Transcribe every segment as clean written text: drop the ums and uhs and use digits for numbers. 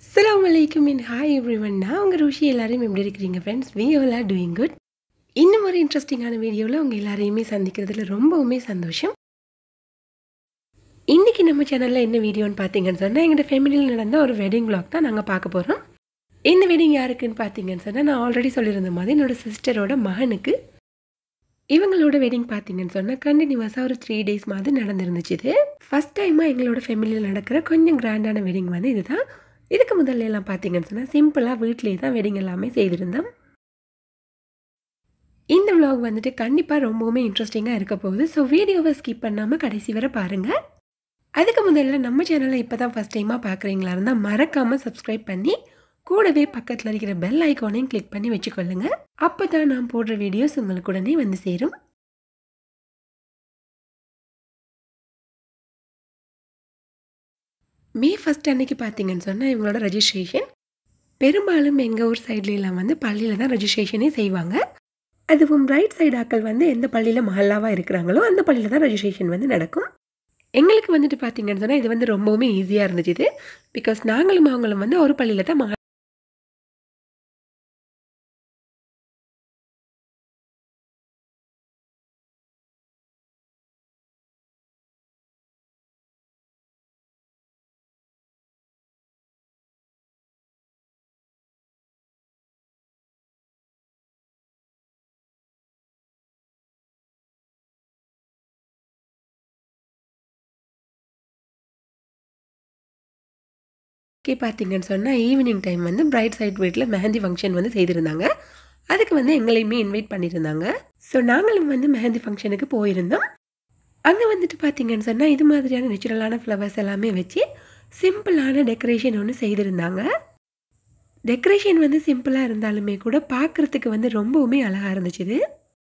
Assalamu alaikum and hi everyone. நான் உங்க ருஷி எல்லாரும் எப்படி இருக்கீங்க friends? We all are doing good. இன்னும் ஒரு இன்ட்ரெஸ்டிங்கான வீடியோல உங்க எல்லாரையுமே சந்திக்கிறதுல ரொம்பவுமே சந்தோஷம். இன்னைக்கு நம்ம சேனல்ல என்ன வீடியோன்னு பாத்தீங்கன்னு சொன்னா எங்க ஃபேமிலில நடந்த ஒரு வெட்டிங் vlog தான் நாங்க பார்க்க போறோம். இந்த வெட்டிங் யாருக்குன்னு பாத்தீங்கன்னு சொன்னா நான் ஆல்ரெடி சொல்லியிருந்த மாதிரி என்னோட சிஸ்டரோட மகனுக்கு இவங்களோட வெட்டிங் பாத்தீங்கன்னு சொன்னா கண்டினியூஸா ஒரு 3 days மாதிரி நடந்துருந்துச்சு இது. ஃபர்ஸ்ட் டைமா எங்களோட ஃபேமிலில நடக்கிற கொஞ்சம் கிராண்டான வெட்டிங் வந்து இதுதான். இதுக்கு முதல்ல எல்லாம் பாத்தீங்கன்னு சொன்னா சிம்பிளா வீட்லயே தான் வெட்டிங் எல்லாமே செய்திருந்தோம். இந்த vlog வந்துட்டு கண்டிப்பா ரொம்பவுமே இன்ட்ரெஸ்டிங்கா இருக்க போகுது. சோ வீடியோவை ஸ்கிப் பண்ணாம கடைசி வரை பாருங்க. அதுக்கு முதல்ல நம்ம சேனலை இப்பதான் ஃபர்ஸ்ட் டைமா பாக்குறீங்களா இருந்தா மறக்காம சப்ஸ்கிரைப் பண்ணி கூடவே பக்கத்துல இருக்கிற பெல் ஐகானையும் கிளிக் பண்ணி வச்சுக்கொள்ளுங்க. அப்பதான் நான் போடுற வீடியோஸ் உங்களுக்கு உடனே வந்து சேரும். மே 1 அன்னைக்கு பாத்தீங்கன்னு சொன்னா இவங்களோட ரெஜிஸ்ட்ரேஷன் பெரும்பாலும் எங்க ஊர் சைடுல எல்லாம் வந்து பள்ளியில தான் ரெஜிஸ்ட்ரேஷனே செய்வாங்க. அதுவும் ரைட் சைடு ஆக்கள் வந்து எந்த பள்ளியில மஹல்லாவா இருக்கிறாங்களோ அந்த பள்ளியில தான் ரெஜிஸ்ட்ரேஷன் வந்து நடக்கும். எங்களுக்கு வந்துட்டு பாத்தீங்கன்னு சொன்னா இது வந்து ரொம்பவுமே ஈஸியா இருந்துச்சு இது. பிகாஸ் நாங்களும் அவங்களும் வந்து ஒரு பள்ளியில தான் பாத்தீங்கன்னு சொன்னா ஈவினிங் டைம் வந்து பிரைட் சைட் வீட்டில் மெஹந்தி ஃபங்க்ஷன் வந்து செய்திருந்தாங்க. அதுக்கு வந்து எங்களையுமே இன்வைட் பண்ணியிருந்தாங்க. ஸோ நாங்களும் வந்து மெஹந்தி ஃபங்க்ஷனுக்கு போயிருந்தோம். அங்கே வந்துட்டு பார்த்தீங்கன்னு சொன்னால் இது மாதிரியான நேச்சுரலான ஃப்ளவர்ஸ் எல்லாமே வச்சு சிம்பிளான டெக்கரேஷன் ஒன்று செய்திருந்தாங்க. டெக்கரேஷன் வந்து சிம்பிளாக இருந்தாலுமே கூட பார்க்குறதுக்கு வந்து ரொம்பவுமே அழகாக இருந்துச்சு இது.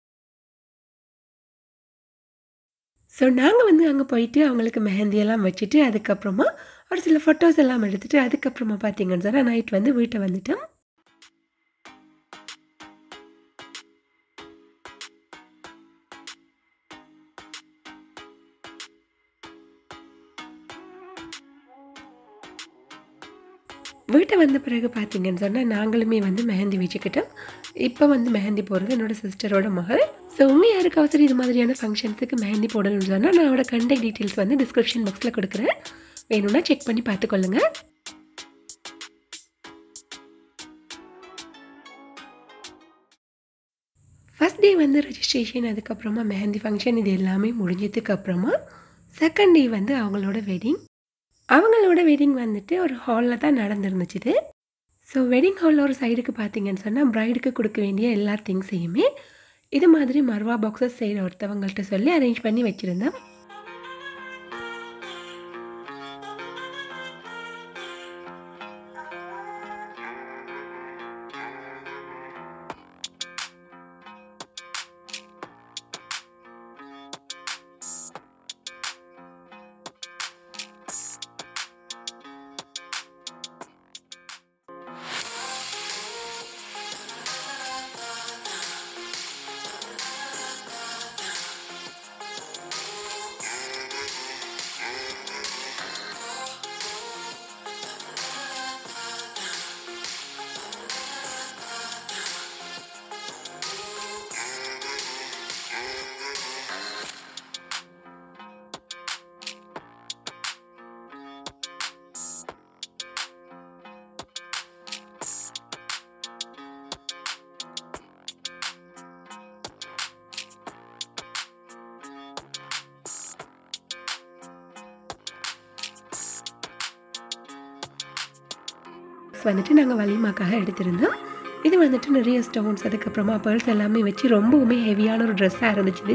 ஸோ நாங்கள் வந்து அங்கே போயிட்டு அவங்களுக்கு மெஹந்தியெல்லாம் வச்சுட்டு அதுக்கப்புறமா ஒரு சில ஃபோட்டோஸ் எல்லாம் எடுத்துகிட்டு அதுக்கப்புறமா பார்த்தீங்கன்னு சொன்னால் நைட் வந்து வீட்டை வந்துட்டோம். வீட்டை வந்த பிறகு பார்த்தீங்கன்னு சொன்னால் நாங்களுமே வந்து மெஹந்தி வச்சுக்கிட்டோம். இப்போ வந்து மெஹந்தி போடுறது என்னோட சிஸ்டரோட மகள். ஸோ உங்கள் யாருக்கு அவசரம் இது மாதிரியான ஃபங்க்ஷன்ஸுக்கு மெஹந்தி போடணும்னு சொன்னால் நான் அவரோட கான்டாக்ட் டீட்டெயில்ஸ் வந்து டிஸ்கிரிப்ஷன் பாக்ஸில் கொடுக்குறேன். வேணும்னா செக் பண்ணி பார்த்துக்கொள்ளுங்க. ஃபர்ஸ்ட் டே வந்து ரெஜிஸ்ட்ரேஷன் அதுக்கப்புறமா மெஹந்தி ஃபங்க்ஷன் இது எல்லாமே முடிஞ்சதுக்கு அப்புறமா செகண்ட் டே வந்து அவங்களோட வெட்டிங் வந்துட்டு ஒரு ஹாலில் தான் நடந்துருந்துச்சு. ஸோ வெட்டிங் ஹாலில் ஒரு சைடுக்கு பார்த்தீங்கன்னு சொன்னால் ப்ரைடுக்கு கொடுக்க வேண்டிய எல்லா திங்ஸையுமே இது மாதிரி மர்வா பாக்ஸஸ் செய்கிற ஒருத்தவங்கள்ட்ட சொல்லி அரேஞ்ச் பண்ணி வச்சுருந்தேன். வந்துட்டு நாங்கள் வலிமாக்காக எடுத்திருந்தோம். இது வந்துட்டு நிறைய ஸ்டோன்ஸ் அதுக்கப்புறமா பேர்ல்ஸ் எல்லாமே வச்சு ரொம்பவுமே ஹெவியான ஒரு ட்ரெஸ்ஸாக இருந்துச்சு.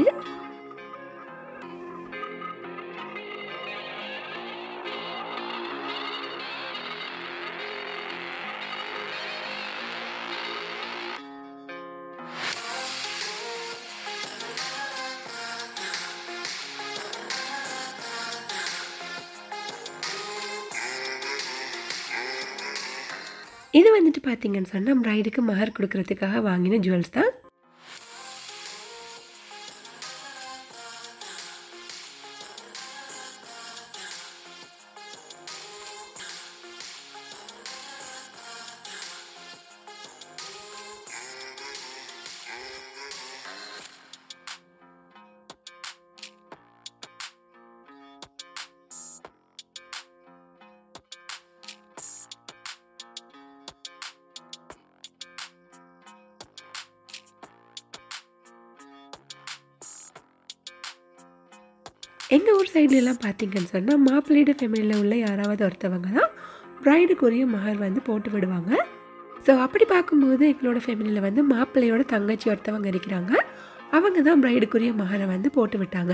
இது வந்துட்டு பார்த்தீங்கன்னு சொன்னால் பிரைடுக்கு மஹர் கொடுக்கறதுக்காக வாங்கின ஜுவல்ஸ் தான். எங்கள் ஊர் சைட்லலாம் பார்த்தீங்கன்னு சொன்னால் மாப்பிள்ளையோட ஃபேமிலியில் உள்ள யாராவது ஒருத்தவங்க தான் ப்ரைடுக்குரிய மகர் வந்து போட்டு விடுவாங்க. ஸோ அப்படி பார்க்கும்போது எங்களோட ஃபேமிலியில் வந்து மாப்பிள்ளையோட தங்கச்சி ஒருத்தவங்க இருக்கிறாங்க. அவங்க தான் ப்ரைடுக்குரிய மகரை வந்து போட்டு விட்டாங்க.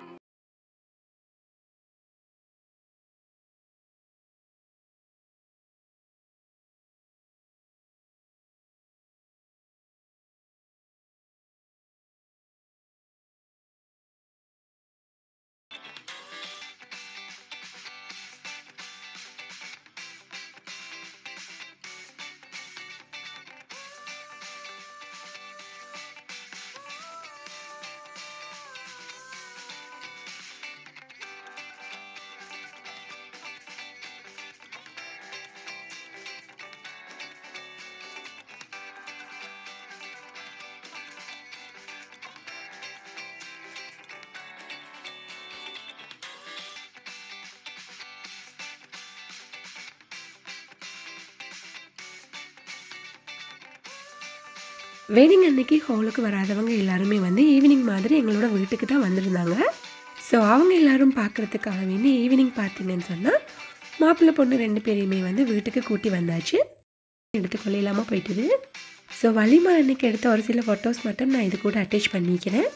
வெட்டிங் அன்னைக்கு ஹாலுக்கு வராதவங்க எல்லாருமே வந்து ஈவினிங் மாதிரி எங்களோட வீட்டுக்கு தான் வந்திருந்தாங்க. ஸோ அவங்க எல்லாரும் பார்க்குறதுக்காக வேண்டி ஈவினிங் பார்த்தீங்கன்னு சொன்னால் மாப்பிள்ளை பொண்ணு 2 பேரையுமே வந்து வீட்டுக்கு கூட்டி வந்தாச்சு. எடுத்துக்கொள்ள இல்லாமல் போயிட்டுது. ஸோ வலிமா அன்னைக்கு எடுத்த ஒரு சில ஃபோட்டோஸ் மட்டும் நான் இது கூட அட்டாச் பண்ணிக்கிறேன்.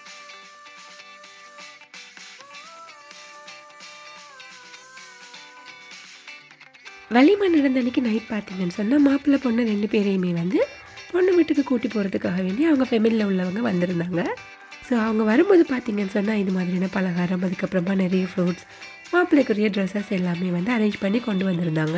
வலிமா நடந்த அன்னைக்கு நைட் பார்த்தீங்கன்னு சொன்னால் மாப்பிள்ளை பொண்ணு 2 பேரையுமே வந்து பொண்ணு வீட்டுக்கு கூட்டி போகிறதுக்காக வேண்டி அவங்க ஃபேமிலியில் உள்ளவங்க வந்திருந்தாங்க. ஸோ அவங்க வரும்போது பார்த்தீங்கன்னு சொன்னால் இது மாதிரியான பலகாரம், அதுக்கப்புறமா நிறைய ஃப்ரூட்ஸ், மாப்பிள்ளைக்குரிய ட்ரெஸ்ஸஸ் எல்லாமே வந்து அரேஞ்ச் பண்ணி கொண்டு வந்திருந்தாங்க.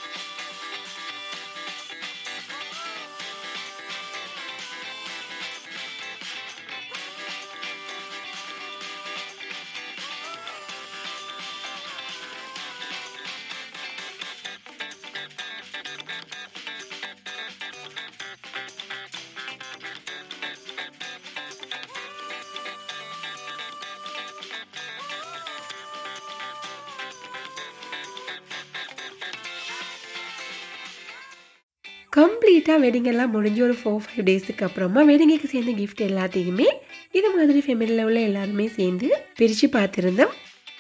கம்ப்ளீட்டாக வெட்டிங் எல்லாம் முடிஞ்சு ஒரு 4-5 டேஸுக்கு அப்புறமா வெட்டிங்குக்கு சேர்ந்த கிஃப்ட் எல்லாத்தையுமே இது மாதிரி ஃபேமிலியில் உள்ள எல்லாருமே சேர்ந்து பிரித்து பார்த்துருந்தோம்.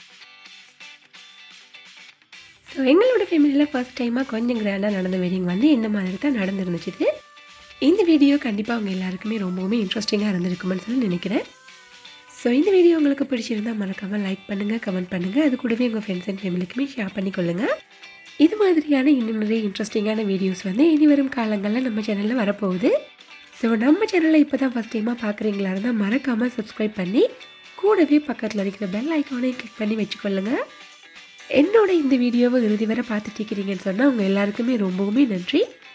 ஸோ எங்களோட ஃபேமிலியில் ஃபர்ஸ்ட் டைமாக கொஞ்சம் கிராண்டாக நடந்த வெட்டிங் வந்து இந்த மாதிரி தான் நடந்துருந்துச்சு. இந்த வீடியோ கண்டிப்பாக அவங்க எல்லாருக்குமே ரொம்பவுமே இன்ட்ரெஸ்டிங்காக இருந்திருக்குமென்னு சொல்லி நினைக்கிறேன். ஸோ இந்த வீடியோ உங்களுக்கு பிடிச்சிருந்தால் மறக்காமல் லைக் பண்ணுங்கள், கமெண்ட் பண்ணுங்கள். அது கூடவே உங்கள் ஃப்ரெண்ட்ஸ் அண்ட் ஃபேமிலிக்குமே ஷேர் பண்ணிக்கொள்ளுங்கள். இது மாதிரியான இன்னும் நிறைய இன்ட்ரெஸ்டிங்கான வீடியோஸ் வந்து இனி வரும் காலங்களில் நம்ம சேனலில் வரப்போகுது. ஸோ நம்ம சேனலை இப்போ தான் ஃபஸ்ட் டைமாக பார்க்குறீங்களா இருந்தால் மறக்காமல் சப்ஸ்கிரைப் பண்ணி கூடவே பக்கத்தில் இருக்கிற பெல் ஐக்கானையும் கிளிக் பண்ணி வச்சுக்கொள்ளுங்க. என்னோட இந்த வீடியோவை இறுதி வரை பார்த்துட்டு இருக்கிறீங்கன்னு சொன்னால் உங்கள் எல்லாருக்குமே ரொம்பவுமே நன்றி.